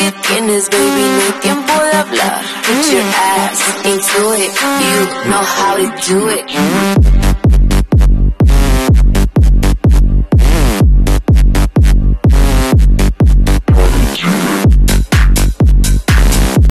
que tienes, baby, no hay tiempo de hablar. Put your ass into it, you know how to do it.